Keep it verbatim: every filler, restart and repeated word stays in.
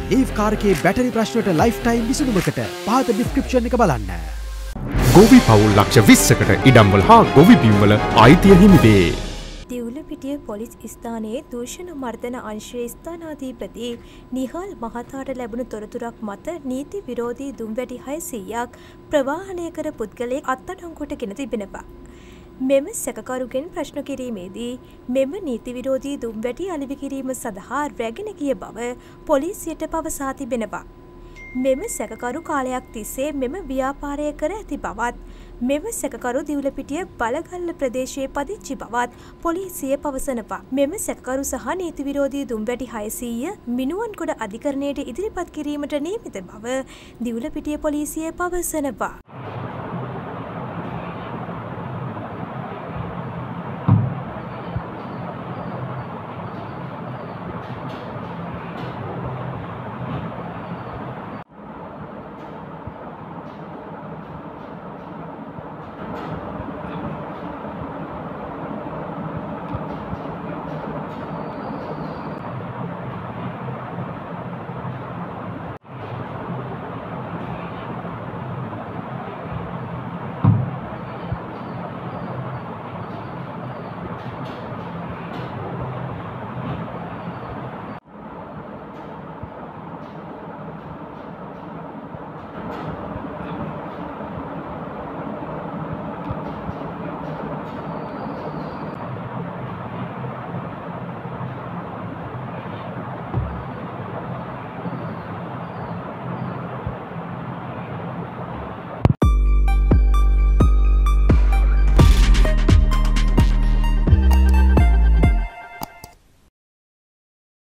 Leaf car එකේ battery ප්‍රශ්නවලට life time විසඳුමකට පහත ඩිස්ක්‍රිප්ෂන් එක බලන්න. ගොවි පවුල් ලක්ෂ විස්සකට ඉඩම්වල හා ගොවි බිම්වල අයිතිය හිමි වේ. දිවුලපිටිය පොලිස් ස්ථානයේ දූෂණ මර්දන අංශයේ ස්ථානාධිපති නිහාල් මහතාට ලැබුණු තොරතුරක් මත නීති විරෝධී දුම්වැටි හයසීයක් ප්‍රවාහනය කර පුද්ගලයෙක් අත්අඩංගුවට ගෙන තිබෙනවා. මෙම සැකකරුගෙන් ප්‍රශ්න කිරීමේදී මෙම නීති විරෝධී දුම්වැටි අලෙවි කිරීම සඳහා රැගෙන ගිය බව පොලිසියට පවසා තිබෙනවා. මෙම සැකකරු කාලයක් තිස්සේ මෙම ව්‍යාපාරය කර ඇති බවත් මෙම සැකකරු දිවුලපිටිය බලගල්ල ප්‍රදේශයේ පදිංචි බවත් පොලිසිය පවසනවා. මෙම සැකකරු සහ නීති විරෝධී දුම්වැටි හයසීය මිනුවන්ගොඩ අධිකරණයට ඉදිරිපත් කිරීමට නියමිත බව දිවුලපිටිය පොලිසිය පවසනවා.